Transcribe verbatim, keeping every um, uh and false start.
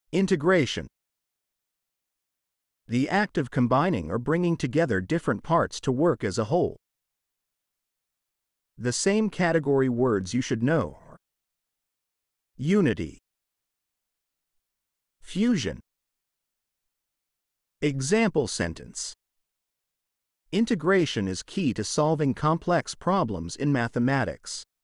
Integration. The act of combining or bringing together different parts to work as a whole. The same category words you should know are unity, fusion. Example sentence. Integration is key to solving complex problems in mathematics.